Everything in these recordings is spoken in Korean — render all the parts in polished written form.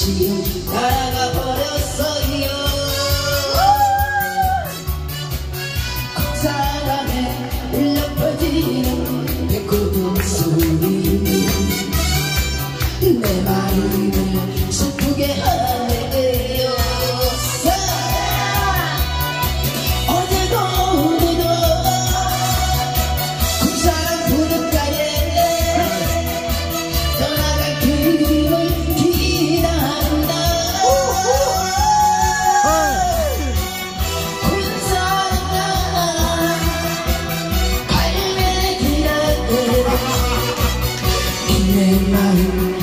지금 날아가 버렸어요. 그 사람의 울려 퍼지는 배꼽음 소리 내 마음을 슬프게 하네요. 어제도 오늘도 그 사람 부둣가에 떠나갈 그림을 기다린다. 그 사람 갈매기라고 내 마음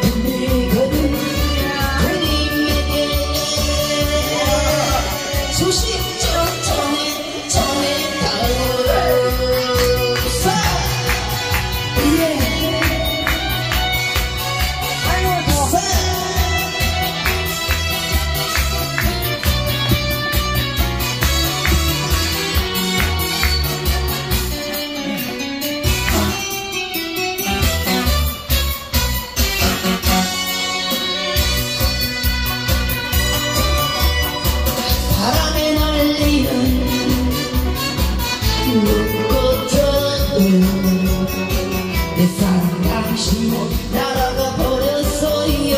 바람에 날리는 눈꽃처럼 내 사랑 당신은 날아가 버렸어요.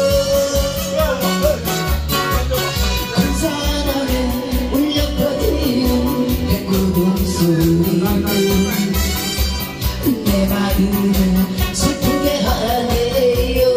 그 사람의 울려 퍼지는 배꼽음 소리 내 마음을 슬프게 하네요.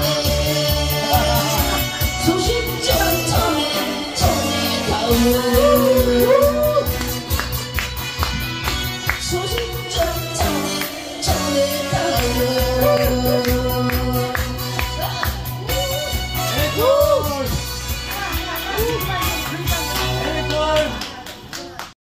소식 좀 전해 가오.